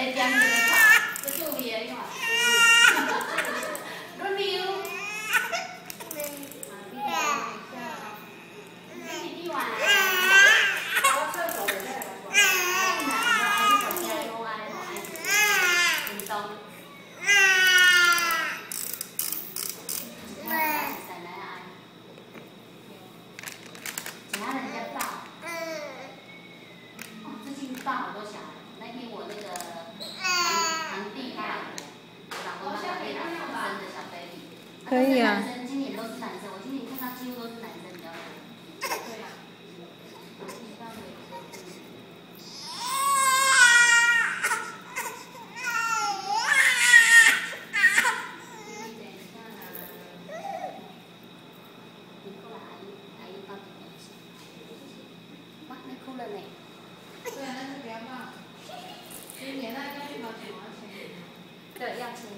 在讲这个吵，这助理的嘛。轮流。弟弟玩。我厕所的在玩。太难了，还是手机用爱好爱运动。其他人家抱。哦，最近抱好多小孩。那天我那个堂弟他老公他给老公生的小 baby， 可以啊。 男生今年都是男生，我今年看到几乎都是男生比较多。对啊。妈，你哭了呢。 对啊，但是不要骂。今年那要去把钱花钱。 对，要钱。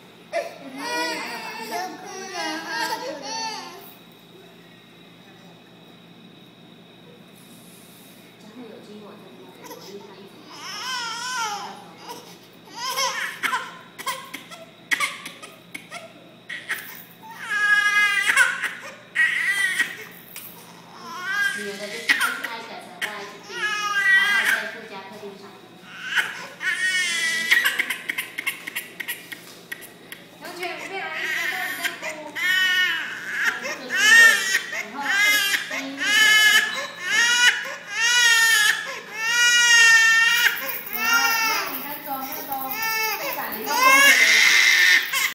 然后有经过我再我一看一直。女的就。